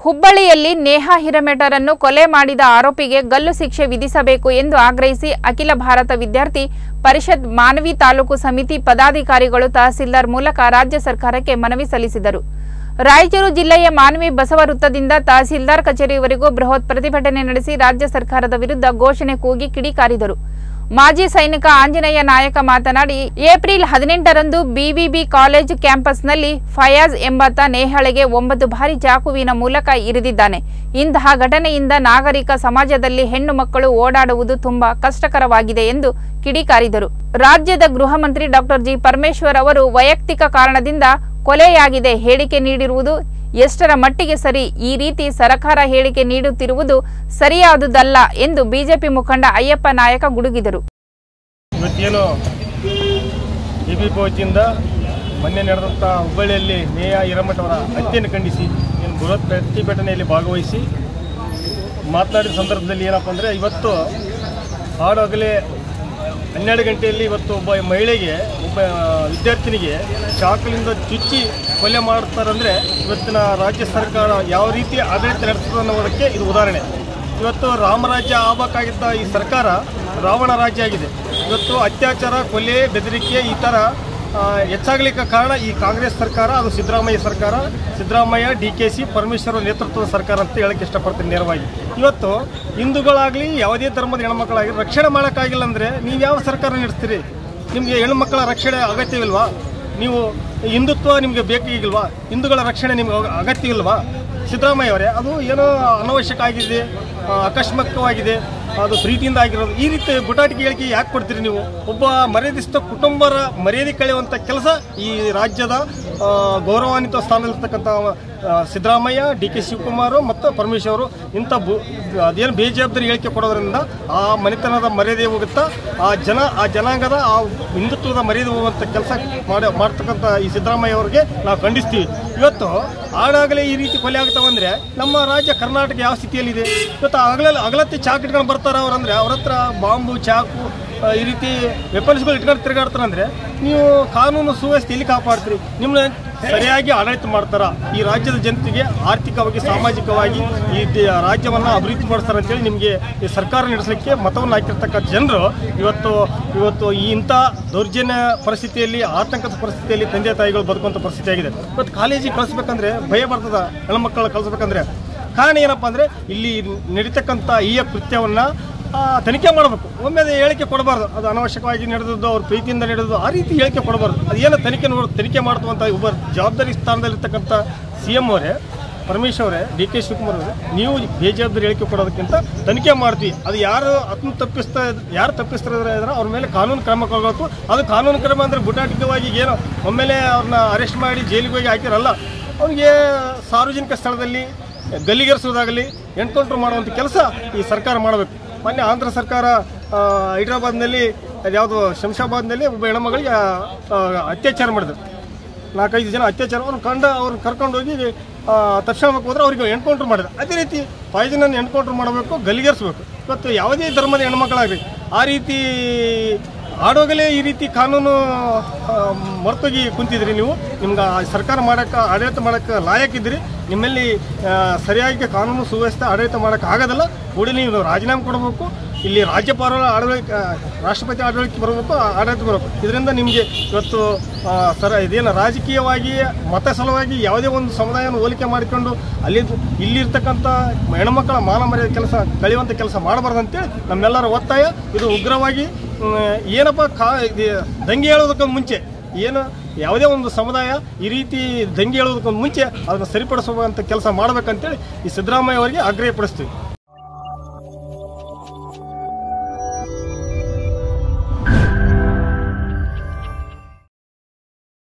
ಹುಬ್ಬಳ್ಳಿಯಲ್ಲಿ ನೇಹಾ ಹಿರೇಮಠರನ್ನು ಕೊಲೆ ಮಾಡಿದ ಆರೋಪಿಗೆ ಗಲ್ಲು ಶಿಕ್ಷೆ ವಿಧಿಸಬೇಕು ಎಂದು ಆಗ್ರಹಿಸಿ ಅಖಿಲ ಭಾರತ ವಿದ್ಯಾರ್ಥಿ ಪರಿಷತ್ ಮಾನವಿ ತಾಲೂಕು ಸಮಿತಿ ಪದಾಧಿಕಾರಿಗಳು ತಹಸೀಲ್ದಾರ್ ಮೂಲಕ ರಾಜ್ಯ ಸರ್ಕಾರಕ್ಕೆ ಮನವಿ ಸಲ್ಲಿಸಿದರು. ರಾಯಚೂರು ಜಿಲ್ಲೆಯ ಮಾನವಿ ಬಸವ ವೃತ್ತದಿಂದ ತಹಸೀಲ್ದಾರ್ ಕಚೇರಿವರೆಗೂ ಬೃಹತ್ ಪ್ರತಿಭಟನೆ ನಡೆಸಿ ರಾಜ್ಯ ಸರ್ಕಾರದ ವಿರುದ್ಧ ಘೋಷಣೆ ಕೂಗಿ ಕಿಡಿಕಾರಿದರು. ಮಾಜಿ ಸೈನಿಕ ಆಂಜನೇಯ ನಾಯಕ ಮಾತನಾಡಿ, ಏಪ್ರಿಲ್ 18ರಂದು ಬಿವಿಬಿ ಕಾಲೇಜು ಕ್ಯಾಂಪಸ್ನಲ್ಲಿ ಫಯಾಜ್ ಎಂಬಾತ ನೇಹಳೆಗೆ 9 ಬಾರಿ ಚಾಕುವಿನ ಮೂಲಕ ಇರಿದಿದ್ದಾನೆ. ಇಂತಹ ಘಟನೆಯಿಂದ ನಾಗರಿಕ ಸಮಾಜದಲ್ಲಿ ಹೆಣ್ಣು ಮಕ್ಕಳು ಓಡಾಡುವುದು ತುಂಬಾ ಕಷ್ಟಕರವಾಗಿದೆ ಎಂದು ಕಿಡಿಕಾರಿದರು. ರಾಜ್ಯದ ಗೃಹ ಮಂತ್ರಿ ಡಾಕ್ಟರ್ ಜಿ ಪರಮೇಶ್ವರ್ ಅವರು ವೈಯಕ್ತಿಕ ಕಾರಣದಿಂದ ಕೊಲೆಯಾಗಿದೆ ಹೇಳಿಕೆ ನೀಡಿರುವುದು ಎಷ್ಟರ ಮಟ್ಟಿಗೆ ಸರಿ? ಈ ರೀತಿ ಸರ್ಕಾರ ಹೇಳಿಕೆ ನೀಡುತ್ತಿರುವುದು ಸರಿಯಾದುದಲ್ಲ ಎಂದು ಬಿಜೆಪಿ ಮುಖಂಡ ಅಯ್ಯಪ್ಪ ನಾಯಕ ಗುಡುಗಿದರು. ಇವತ್ತೇನು ಬಿಬಿಪಿ ಮೊನ್ನೆ ನಡೆದಂಥ ಹುಬ್ಬಳ್ಳಿಯಲ್ಲಿ ನೇಹಾ ಹಿರೇಮಠ ಅವರ ಹತ್ಯೆಯನ್ನು ಖಂಡಿಸಿ ಏನು ಬೃಹತ್ ಪ್ರತಿಭಟನೆಯಲ್ಲಿ ಭಾಗವಹಿಸಿ ಮಾತನಾಡಿದ ಸಂದರ್ಭದಲ್ಲಿ ಏನಪ್ಪ ಅಂದರೆ, ಇವತ್ತು ಹಾಡಾಗಲೇ 12 ಗಂಟೆಯಲ್ಲಿ ಇವತ್ತು ಒಬ್ಬ ಮಹಿಳೆಗೆ, ಒಬ್ಬ ವಿದ್ಯಾರ್ಥಿನಿಗೆ ಚಾಕುವಿನಿಂದ ಚುಚ್ಚಿ ಕೊಲೆ ಮಾಡ್ತಾರಂದರೆ ಇವತ್ತಿನ ರಾಜ್ಯ ಸರ್ಕಾರ ಯಾವ ರೀತಿ ಆಡಳಿತ ನಡೆಸ್ತದೆ ಅನ್ನೋದಕ್ಕೆ ಇದು ಉದಾಹರಣೆ. ಇವತ್ತು ರಾಮರಾಜ್ಯ ಆಗಬೇಕಾಗಿದ್ದ ಈ ಸರ್ಕಾರ ರಾವಣ ರಾಜ್ಯ ಆಗಿದೆ. ಇವತ್ತು ಅತ್ಯಾಚಾರ, ಕೊಲೆ, ಬೆದರಿಕೆ ಈ ಥರ ಹೆಚ್ಚಾಗಲಿಕ್ಕೆ ಕಾರಣ ಈ ಕಾಂಗ್ರೆಸ್ ಸರ್ಕಾರ, ಅದು ಸಿದ್ದರಾಮಯ್ಯ ಸರ್ಕಾರ, ಸಿದ್ದರಾಮಯ್ಯ, DKC, ಪರಮೇಶ್ವರ ನೇತೃತ್ವದ ಸರ್ಕಾರ ಅಂತ ಹೇಳಕ್ಕೆ ಇಷ್ಟಪಡ್ತೀನಿ ನೇರವಾಗಿ. ಇವತ್ತು ಹಿಂದೂಗಳಾಗಲಿ ಯಾವುದೇ ಧರ್ಮದ ಹೆಣ್ಮಕ್ಕಳಾಗಲಿ ರಕ್ಷಣೆ ಮಾಡೋಕ್ಕಾಗಿಲ್ಲ ಅಂದರೆ ನೀವು ಯಾವ ಸರ್ಕಾರ ನಡೆಸ್ತೀರಿ? ನಿಮಗೆ ಹೆಣ್ಮಕ್ಕಳ ರಕ್ಷಣೆ ಅಗತ್ಯವಿಲ್ವಾ? ನೀವು ಹಿಂದುತ್ವ ನಿಮಗೆ ಬೇಕಾಗಿಲ್ವಾ? ಹಿಂದೂಗಳ ರಕ್ಷಣೆ ನಿಮಗೆ ಅಗತ್ಯವಿಲ್ವಾ? ಸಿದ್ದರಾಮಯ್ಯ ಅವರೇ, ಅದು ಏನೋ ಅನವಶ್ಯಕ ಆಗಿದೆ, ಆಕಸ್ಮಿಕವಾಗಿದೆ, ಅದು ಪ್ರೀತಿಯಿಂದ ಆಗಿರೋದು. ಈ ರೀತಿ ಗುಟಾಟಿಕೆ ಹೇಳಿಕೆ ಯಾಕೆ ಕೊಡ್ತೀರಿ ನೀವು? ಒಬ್ಬ ಮರ್ಯಾದಿಸ್ತ ಕುಟುಂಬರ ಮರ್ಯಾದೆ ಕಳೆಯುವಂಥ ಕೆಲಸ ಈ ರಾಜ್ಯದ ಗೌರವಾನ್ವಿತ ಸ್ಥಾನದಲ್ಲಿರ್ತಕ್ಕಂಥ ಸಿದ್ದರಾಮಯ್ಯ, DK ಶಿವಕುಮಾರ್ ಮತ್ತು ಪರಮೇಶ್ವರು ಇಂಥ ಅದೇನು ಬೇಜವಾಬ್ದಾರಿ ಹೇಳಿಕೆ ಕೊಡೋದ್ರಿಂದ ಆ ಮನೆತನದ ಮರ್ಯಾದೆ ಹೋಗುತ್ತಾ, ಆ ಜನಾಂಗದ ಆ ಹಿಂದುತ್ವದ ಮರ್ಯಾದೆ ಹೋಗುವಂಥ ಕೆಲಸ ಮಾಡ್ತಕ್ಕಂಥ ಈ ಸಿದ್ದರಾಮಯ್ಯ ಅವ್ರಿಗೆ ನಾವು ಖಂಡಿಸ್ತೀವಿ. ಇವತ್ತು ಆಡಾಗಲೇ ಈ ರೀತಿ ಕೊಲೆ ಆಗ್ತಾವಂದರೆ ನಮ್ಮ ರಾಜ್ಯ ಕರ್ನಾಟಕ ಯಾವ ಸ್ಥಿತಿಯಲ್ಲಿದೆ? ಇವತ್ತು ಅಗಲತ್ತಿ ಚಾಕು ಇಟ್ಕೊಂಡು ಬರ್ತಾರೆ ಅವರಂದರೆ, ಅವ್ರ ಹತ್ರ ಬಾಂಬು, ಚಾಕು, ಈ ರೀತಿ ವೆಪನ್ಸ್ಗಳು ಇಟ್ಕೊಂಡು ತಿರುಗಾಡ್ತಾರಂದರೆ ನೀವು ಕಾನೂನು ಸುವ್ಯವಸ್ಥೆ ಎಲ್ಲಿ ಕಾಪಾಡ್ತೀರಿ? ನಿಮ್ಮನ್ನ ಸರಿಯಾಗಿ ಆಡಳಿತ ಮಾಡ್ತಾರ? ಈ ರಾಜ್ಯದ ಜನತೆಗೆ ಆರ್ಥಿಕವಾಗಿ, ಸಾಮಾಜಿಕವಾಗಿ ಈ ರಾಜ್ಯವನ್ನು ಅಭಿವೃದ್ಧಿ ಮಾಡ್ತಾರೆ ಅಂತೇಳಿ ನಿಮಗೆ ಈ ಸರ್ಕಾರ ನಡೆಸಲಿಕ್ಕೆ ಮತವನ್ನು ಹಾಕಿರ್ತಕ್ಕಂಥ ಜನರು ಇವತ್ತು ಇಂಥ ದೌರ್ಜನ್ಯ ಪರಿಸ್ಥಿತಿಯಲ್ಲಿ, ಆತಂಕದ ಪರಿಸ್ಥಿತಿಯಲ್ಲಿ ತಂದೆ ತಾಯಿಗಳು ಬದುಕುವಂಥ ಪರಿಸ್ಥಿತಿ ಆಗಿದೆ. ಇವತ್ತು ಕಾಲೇಜಿಗೆ ಕಳಿಸ್ಬೇಕಂದ್ರೆ ಭಯ ಬರ್ತದೆ, ಹೆಣ್ಮಕ್ಕಳು ಕಳಿಸ್ಬೇಕಂದ್ರೆ. ಕಾರಣ ಏನಪ್ಪ ಅಂದರೆ, ಇಲ್ಲಿ ನಡೀತಕ್ಕಂಥ ಈ ಕೃತ್ಯವನ್ನು ತನಿಖೆ ಮಾಡಬೇಕು. ಒಮ್ಮೆ ಹೇಳಿಕೆ ಕೊಡಬಾರ್ದು, ಅದು ಅನವಶ್ಯಕವಾಗಿ ನಡೆದದ್ದು, ಅವ್ರ ಪ್ರೀತಿಯಿಂದ ನಡೆದದ್ದು, ಆ ರೀತಿ ಹೇಳಿಕೆ ಕೊಡಬಾರ್ದು. ಅದು ಏನೋ ತನಿಖೆ ಮಾಡ್ತುವಂಥ ಒಬ್ಬ ಜವಾಬ್ದಾರಿ ಸ್ಥಾನದಲ್ಲಿರ್ತಕ್ಕಂಥ CM ಅವರೇ, ಪರಮೇಶ್ವರ್ ಅವರೇ, DK ಶಿವಕುಮಾರ್ ಅವರೇ, ನೀವು ಬೇಜವಾಬ್ದಾರಿ ಹೇಳಿಕೆ ಕೊಡೋದಕ್ಕಿಂತ ತನಿಖೆ ಮಾಡ್ತೀವಿ. ಅದು ಯಾರು ತಪ್ಪಿಸ್ತಾರೆ ಅವ್ರ ಮೇಲೆ ಕಾನೂನು ಕ್ರಮ ಕೊಡಬೇಕು. ಅದು ಕಾನೂನು ಕ್ರಮ ಅಂದರೆ ಗುಟಾಟಿಕವಾಗಿ ಏನೋ ಒಮ್ಮೆಲೆ ಅವ್ರನ್ನ ಅರೆಸ್ಟ್ ಮಾಡಿ ಜೈಲಿಗೆ ಹೋಗಿ ಹಾಕಿರಲ್ಲ. ಅವನಿಗೆ ಸಾರ್ವಜನಿಕ ಸ್ಥಳದಲ್ಲಿ ಗಲ್ಲಿಗೇರಿಸೋದಾಗಲಿ, ಎನ್ಕೌಂಟರ್ ಮಾಡುವಂಥ ಕೆಲಸ ಈ ಸರ್ಕಾರ ಮಾಡಬೇಕು. ಮೊನ್ನೆ ಆಂಧ್ರ ಸರ್ಕಾರ ಹೈದ್ರಾಬಾದ್ನಲ್ಲಿ, ಅದ್ಯಾವುದು ಶಂಷಾಬಾದ್ನಲ್ಲಿ ಒಬ್ಬ ಹೆಣ್ಮಗಳಿಗೆ ಅತ್ಯಾಚಾರ ಮಾಡಿದ್ರು. 4-5 ಜನ ಅತ್ಯಾಚಾರ. ಅವ್ರನ್ನ ಕರ್ಕೊಂಡೋಗಿ ತಕ್ಷಣಕ್ಕೆ ಹೋದ್ರೆ ಅವ್ರಿಗೆ ಎನ್ಕೌಂಟರ್ ಮಾಡಿದ್ರು. ಅದೇ ರೀತಿ ಫಯಾಜನನ್ನು ಎನ್ಕೌಂಟರ್ ಮಾಡಬೇಕು, ಗಲ್ಲಿಗೇರಿಸಬೇಕು. ಇವತ್ತು ಯಾವುದೇ ಧರ್ಮದ ಹೆಣ್ಮಕ್ಕಳಾಗಲಿ ಆ ರೀತಿ ಆಡೋಗಲೇ ಈ ರೀತಿ ಕಾನೂನು ಮರ್ತೋಗಿ ಕುಂತಿದ್ರಿ ನೀವು. ನಿಮ್ಗೆ ಸರ್ಕಾರ ಮಾಡೋಕ್ಕೆ, ಆಡಳಿತ ಮಾಡೋಕ್ಕೆ ಲಾಯಕ್ಕಿದ್ದೀರಿ. ನಿಮ್ಮಲ್ಲಿ ಸರಿಯಾಗಿ ಕಾನೂನು ಸುವ್ಯವಸ್ಥೆ ಆಡಳಿತ ಮಾಡೋಕ್ಕೆ ಆಗೋದಲ್ಲ. ಕೂಡಲೇ ನೀವು ರಾಜೀನಾಮೆ ಕೊಡಬೇಕು. ಇಲ್ಲಿ ರಾಜ್ಯಪಾಲರ ರಾಷ್ಟ್ರಪತಿ ಆಡಳಿತ ಬರಬೇಕು, ಆಡಳಿತ ಬರಬೇಕು. ಇದರಿಂದ ನಿಮಗೆ ಇವತ್ತು ಇದೇನು ರಾಜಕೀಯವಾಗಿ ಮತ ಸಲುವಾಗಿ ಯಾವುದೇ ಒಂದು ಸಮುದಾಯವನ್ನು ಹೋಲಿಕೆ ಮಾಡಿಕೊಂಡು ಇಲ್ಲಿರ್ತಕ್ಕಂಥ ಹೆಣ್ಮಕ್ಕಳ ಮಾನ ಮರ್ಯಾದೆ ಕಳೆಯುವಂಥ ಕೆಲಸ ಮಾಡಬಾರ್ದು ಅಂತೇಳಿ ನಮ್ಮೆಲ್ಲರ ಒತ್ತಾಯ. ಇದು ಉಗ್ರವಾಗಿ ಏನಪ್ಪ ದಂಗೆ ಹೇಳೋದಕ್ಕೊಂದು ಮುಂಚೆ ಯಾವುದೇ ಒಂದು ಸಮುದಾಯ ಈ ರೀತಿ ದಂಗೆ ಹೇಳೋದಕ್ಕೊಂದು ಮುಂಚೆ ಅದನ್ನು ಸರಿಪಡಿಸುವಂಥ ಕೆಲಸ ಮಾಡಬೇಕಂತೇಳಿ ಈ ಸಿದ್ದರಾಮಯ್ಯ ಅವರಿಗೆ ಆಗ್ರಹಪಡಿಸ್ತೀವಿ.